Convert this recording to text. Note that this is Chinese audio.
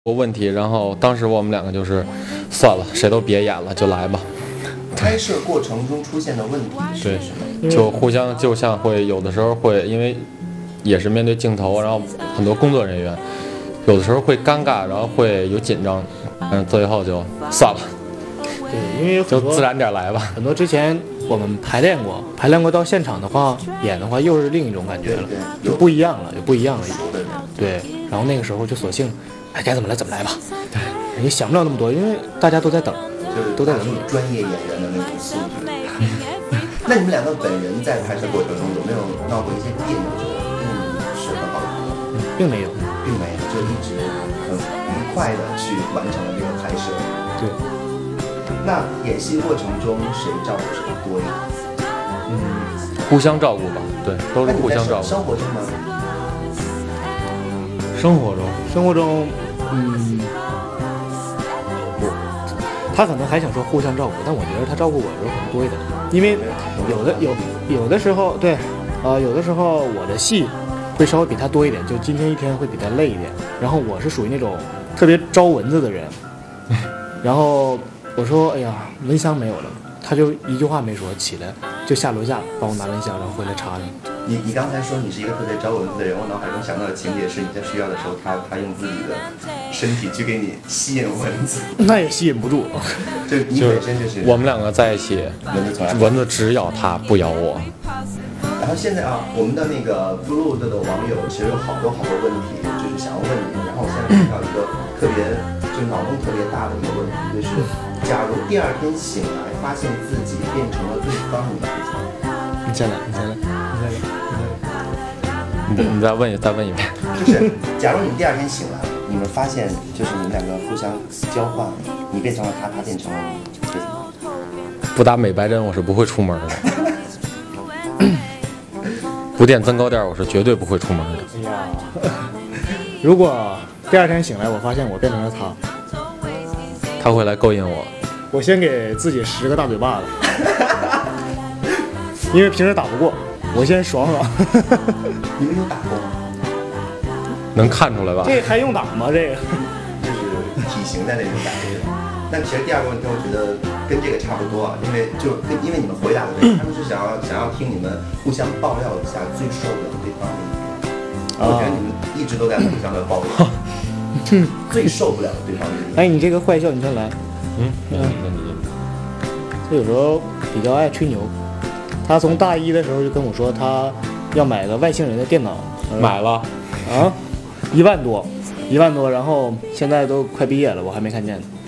过问题，然后当时我们两个就是算了，谁都别演了，就来吧。 拍摄过程中出现的问题是什么？ 就互相就像会有的时候会因为也是面对镜头，然后很多工作人员有的时候会尴尬，然后会有紧张，最后就算了。 对，因为就自然点来吧。 很多之前我们排练过到现场的话，演的话又是另一种感觉了，就不一样了，有不一样了。对，然后那个时候就索性，该怎么来怎么来吧。对，也想不了那么多，因为大家都在等，都在等你。 专业演员的那种素质。那你们两个本人在拍摄过程中有没有闹过一些别扭，并不是很好的朋友？ 并没有， 就一直很愉快的去完成了这个拍摄。 对。 那演戏过程中谁照顾谁多一点？ 互相照顾吧，对，都是互相照顾。 生活中呢？ 生活中，他可能还想说互相照顾，但我觉得他照顾我的时候可能多一点，因为有的时候，对，有的时候我的戏会稍微比他多一点，就今天一天会比他累一点。然后我是属于那种特别招蚊子的人，然后我说，哎呀，蚊香没有了，他就一句话没说，起来就下楼下帮我拿蚊香，然后回来插上。 你刚才说你是一个特别招蚊子的人，我脑海中想到的情节是你在需要的时候，他用自己的身体去给你吸引蚊子， 那也吸引不住。 就你本身就是我们两个在一起，蚊子只咬他不咬我。 然后现在我们的那个 Blue 的网友其实有好多问题，就是想要问你。然后我现在遇到一个特别就脑洞特别大的一个问题，就是假如第二天醒来发现自己变成了对方，你会怎么办？ 你再来。 你再问一遍。 就是假如你第二天醒来，你们发现就是你们两个互相交换，你变成了他，他变成了你，会怎么办？ 不打美白针我是不会出门的。不垫增高垫我是绝对不会出门的。 哎呀，如果第二天醒来我发现我变成了他， 他会来勾引我， 我先给自己10个大嘴巴子，因为平时打不过，我先爽。 你们有打过吗？ 能看出来吧？ 这还用打吗？这个就是体型在那种感觉。但其实第二个问题，我觉得跟这个差不多因为你们回答的对，他们是想要听你们互相爆料一下最受不了对方的一点。我觉得你们一直都在互相的爆料，最受不了对方的一点。 哎，你这个坏笑，你先来。他有时候比较爱吹牛，他从大一的时候就跟我说他要买个外星人的电脑， 买了 1万多，然后现在都快毕业了，我还没看见呢。